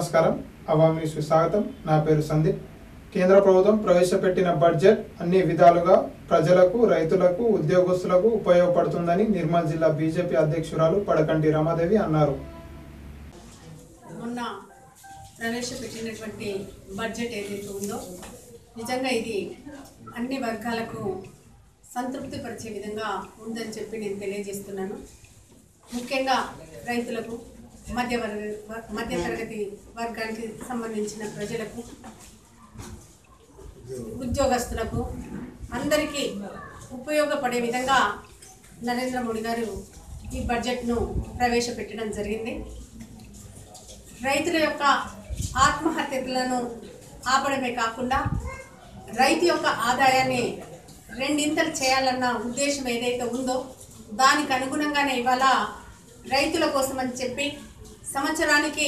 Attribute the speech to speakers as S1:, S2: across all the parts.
S1: నమస్కారం. అవామ్ న్యూస్కు స్వాగతం. నా పేరు సందీప్. కేంద్ర ప్రభుత్వం ప్రవేశపెట్టిన బడ్జెట్ అన్ని విధాలుగా ప్రజలకు, రైతులకు, ఉద్యోగస్తులకు ఉపయోగపడుతుందని నిర్మల్ జిల్లా బీజేపీ అధ్యక్షురాలు పడకంటి రమాదేవి అన్నారు.
S2: మొన్న ప్రవేశపెట్టినటువంటి బడ్జెట్ ఏదైతే ఉందో నిజంగా ఇది అన్ని వర్గాలకు సంతృప్తి పరిచే విధంగా ఉందని చెప్పి నేను తెలియజేస్తున్నాను. ముఖ్యంగా రైతులకు, మధ్యతరగతి వర్గానికి సంబంధించిన ప్రజలకు, ఉద్యోగస్తులకు అందరికీ ఉపయోగపడే విధంగా నరేంద్ర మోడీ గారు ఈ బడ్జెట్ను ప్రవేశపెట్టడం జరిగింది. రైతుల యొక్క ఆత్మహత్యలను ఆపడమే కాకుండా రైతు యొక్క ఆదాయాన్ని రెండింతలు చేయాలన్న ఉద్దేశం ఏదైతే ఉందో దానికి అనుగుణంగానే ఇవాళ రైతుల కోసం అని చెప్పి సంవత్సరానికి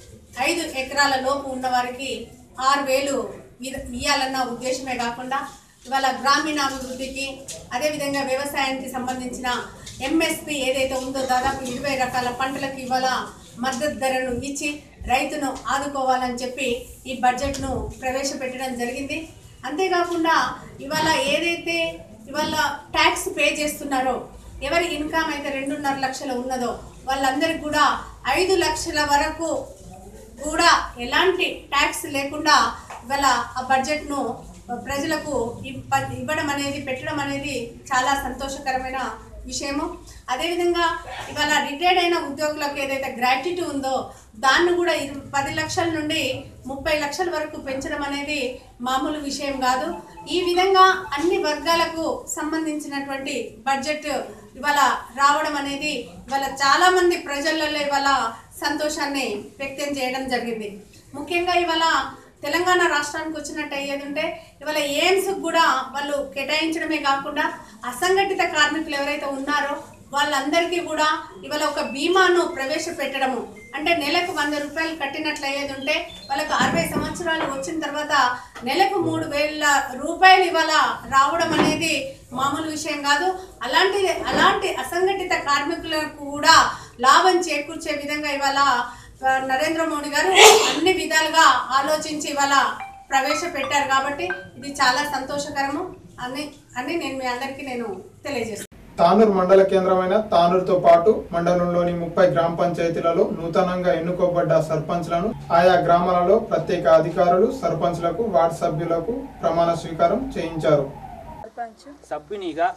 S2: 5 ఎకరాల లోపు ఉన్నవారికి 6,000 ఇవ్వాలన్న ఉద్దేశమే కాకుండా ఇవాళ గ్రామీణాభివృద్ధికి, అదేవిధంగా వ్యవసాయానికి సంబంధించిన ఎంఎస్పి ఏదైతే ఉందో దాదాపు 20 రకాల పంటలకు ఇవాళ మద్దతు ధరను ఇచ్చి రైతును ఆదుకోవాలని చెప్పి ఈ బడ్జెట్ను ప్రవేశపెట్టడం జరిగింది. అంతేకాకుండా ఇవాళ ఏదైతే ఇవాళ ట్యాక్స్ పే చేస్తున్నారో, ఎవరి ఇన్కమ్ అయితే 2.5 లక్షలు ఉన్నదో వాళ్ళందరికీ కూడా 5 లక్షల వరకు కూడా ఎలాంటి ట్యాక్స్ లేకుండా ఇవాళ ఆ బడ్జెట్ను ప్రజలకు ఇవ్వడం అనేది, పెట్టడం అనేది చాలా సంతోషకరమైన విషయము. అదేవిధంగా ఇవాళ రిటైర్డ్ అయిన ఉద్యోగులకు ఏదైతే గ్రాట్యుటీ ఉందో దాన్ని కూడా 10 లక్షల నుండి 30 లక్షల వరకు పెంచడం అనేది మామూలు విషయం కాదు. ఈ విధంగా అన్ని వర్గాలకు సంబంధించినటువంటి బడ్జెట్ ఇవాళ రావడం అనేది ఇవాళ చాలామంది ప్రజలలో ఇవాళ సంతోషాన్ని వ్యక్తం చేయడం జరిగింది. ముఖ్యంగా ఇవాళ తెలంగాణ రాష్ట్రానికి వచ్చినట్టు అయ్యేది ఉంటే ఇవాళ ఎయిమ్స్ కూడా వాళ్ళు కేటాయించడమే కాకుండా అసంఘటిత కార్మికులు ఎవరైతే ఉన్నారో వాళ్ళందరికీ కూడా ఇవాళ ఒక బీమాను ప్రవేశపెట్టడము, అంటే నెలకు 100 రూపాయలు కట్టినట్లు అయ్యేది ఉంటే వాళ్ళకు 60 సంవత్సరాలు వచ్చిన తర్వాత నెలకు 3,000 రూపాయలు ఇవాళ రావడం అనేది మామూలు విషయం కాదు. అలాంటి అసంఘటిత కార్మికులకు కూడా లాభం చేకూర్చే విధంగా ఇవాళ నరేంద్ర మోడీ గారు అన్ని విధాలుగా ఆలోచించి ఇవాళ ప్రవేశపెట్టారు. కాబట్టి ఇది చాలా సంతోషకరము అని నేను మీ అందరికీ తెలియజేస్తాను.
S1: తానూరు మండల కేంద్రమైన తానూరుతో పాటు మండలంలోని 30 గ్రామ పంచాయతీలలో నూతనంగా ఎన్నుకోబడ్డ సర్పంచ్లను ఆయా గ్రామాలలో ప్రత్యేక అధికారులు సర్పంచ్లకు, వార్డు సభ్యులకు ప్రమాణ స్వీకారం చేయించారు.
S3: సభ్యునిగా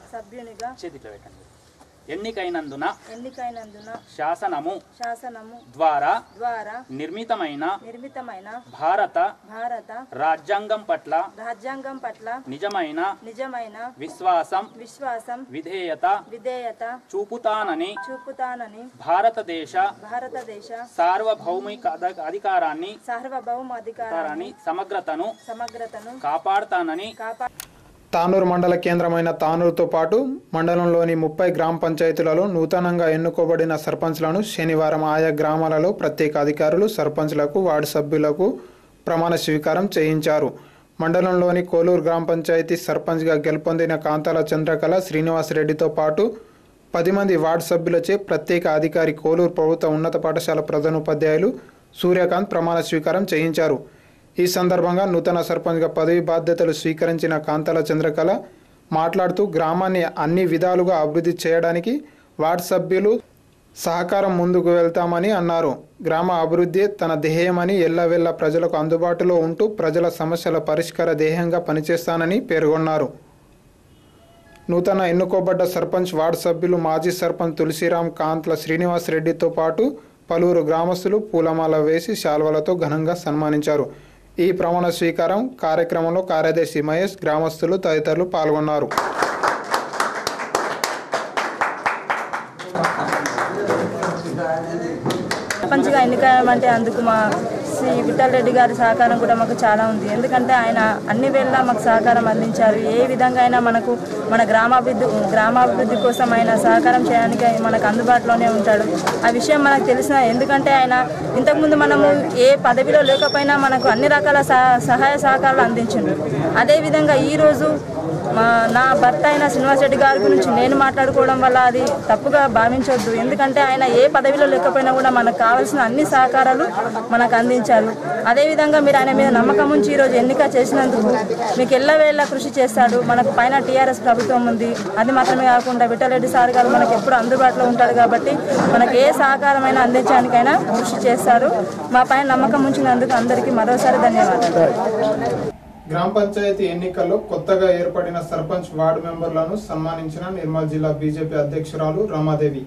S3: ఎన్నికైనందున శాసనము ద్వారా నిర్మితమైన భారత రాజ్యాంగం పట్ల నిజమైన విశ్వాసం విధేయత చూపుతానని భారతదేశ సార్వభౌమిక అధికారాన్ని సమగ్రతను కాపాడుతానని
S1: తానూరు మండల కేంద్రమైన తానూరుతో పాటు మండలంలోని 30 గ్రామ పంచాయతీలలో నూతనంగా ఎన్నుకోబడిన సర్పంచ్లను శనివారం ఆయా గ్రామాలలో ప్రత్యేక అధికారులు సర్పంచ్లకు, వార్డు సభ్యులకు ప్రమాణ స్వీకారం చేయించారు. మండలంలోని కోలూరు గ్రామ పంచాయతీ సర్పంచ్గా గెలుపొందిన కాంతాల చంద్రకళ శ్రీనివాసరెడ్డితో పాటు 10 మంది వార్డు సభ్యులచే ప్రత్యేక అధికారి కోలూరు ప్రభుత్వ ఉన్నత పాఠశాల ప్రధానోపాధ్యాయులు సూర్యకాంత్ ప్రమాణ స్వీకారం చేయించారు. ఈ సందర్భంగా నూతన సర్పంచ్గా పదవి బాధ్యతలు స్వీకరించిన కాంతాల చంద్రకళ మాట్లాడుతూ గ్రామాన్ని అన్ని విధాలుగా అభివృద్ధి చేయడానికి వార్డు సభ్యులు సహకారం ముందుకు వెళ్తామని అన్నారు. గ్రామ అభివృద్ధి తన ధ్యేయమని, ఎల్లవెల్ల ప్రజలకు అందుబాటులో ఉంటూ ప్రజల సమస్యల పరిష్కార ధ్యేయంగా పనిచేస్తానని పేర్కొన్నారు. నూతన ఎన్నుకోబడ్డ సర్పంచ్, వార్డు సభ్యులు మాజీ సర్పంచ్ తులసిరాం, కాంతల శ్రీనివాసరెడ్డితో పాటు పలువురు గ్రామస్తులు పూలమాల వేసి శాల్వలతో ఘనంగా సన్మానించారు. ఈ ప్రమాణ స్వీకారం కార్యక్రమంలో కార్యదర్శి మహేష్, గ్రామస్తులు తదితరులు పాల్గొన్నారు.
S4: సర్పంచ్గా ఎన్నికమంటే అందుకు మా శ్రీ విఠల్ రెడ్డి గారి సహకారం కూడా మాకు చాలా ఉంది. ఎందుకంటే ఆయన అన్ని వేళ మాకు సహకారం అందించారు. ఏ విధంగా అయినా మన గ్రామాభివృద్ధి కోసం ఆయన సహకారం చేయడానికి మనకు అందుబాటులోనే ఉంటాడు. ఆ విషయం మనకు తెలిసిన, ఎందుకంటే ఆయన ఇంతకుముందు మనము ఏ పదవిలో లేకపోయినా మనకు అన్ని రకాల సహాయ సహకారాలు అందించిండు. అదేవిధంగా ఈరోజు నా భర్త అయిన శ్రీనివాస్ రెడ్డి గారి గురించి నేను మాట్లాడుకోవడం వల్ల అది తప్పుగా భావించవద్దు. ఎందుకంటే ఆయన ఏ పదవిలో లేకపోయినా కూడా మనకు కావాల్సిన అన్ని సహకారాలు మనకు అందించారు. అదేవిధంగా మీరు ఆయన మీద నమ్మకం ఉంచి ఈరోజు ఎన్నిక చేసినందుకు మీకు ఎల్లవేళ కృషి చేస్తాడు. మనకు పైన టీఆర్ఎస్ ప్రభుత్వం ఉంది. అది మాత్రమే కాకుండా విఠలరెడ్డి సార్ గారు మనకు ఎప్పుడు అందుబాటులో ఉంటారు కాబట్టి మనకు ఏ సహకారమైనా అందించడానికైనా కృషి చేస్తారు. మా పైన నమ్మకం ఉంచినందుకు అందరికీ మరోసారి ధన్యవాదాలు.
S1: గ్రామ పంచాయతీ ఎన్నికల్లో కొత్తగా ఏర్పడిన సర్పంచ్ వార్డు మెంబర్లను సన్మానించిన నిర్మల్ జిల్లా బీజేపీ అధ్యక్షురాలు రమాదేవి.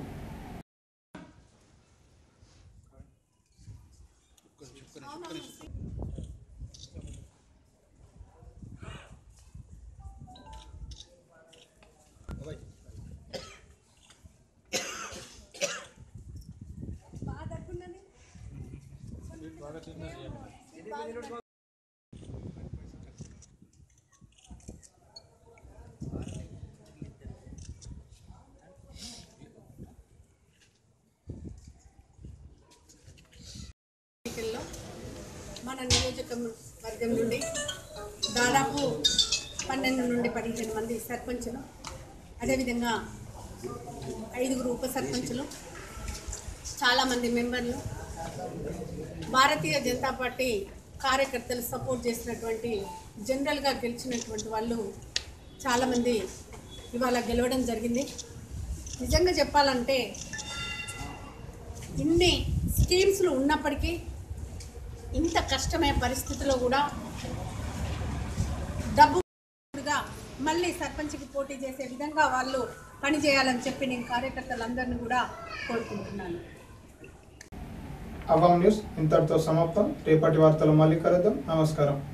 S2: మన నియోజకవర్గం నుండి దాదాపు 12 నుండి 15 మంది సర్పంచులు, అదేవిధంగా 5 ఉప సర్పంచులు, చాలామంది మెంబర్లు, భారతీయ జనతా పార్టీ కార్యకర్తలు సపోర్ట్ చేసినటువంటి జనరల్గా గెలిచినటువంటి వాళ్ళు చాలామంది ఇవాళ గెలవడం జరిగింది. నిజంగా చెప్పాలంటే ఇన్ని స్కీమ్స్లు ఉన్నప్పటికీ ఇంత కష్టమైన పరిస్థితిలో కూడా డబ్బుగా మళ్ళీ సర్పంచ్కి పోటీ చేసే విధంగా వాళ్ళు పనిచేయాలని చెప్పి నేను కార్యకర్తలందరినీ కూడా కోరుకుంటున్నాను.
S1: అవాం న్యూస్ ఇంతటితో సమాప్తం. రేపటి వార్తలు మళ్ళీ కలుద్దాం. నమస్కారం.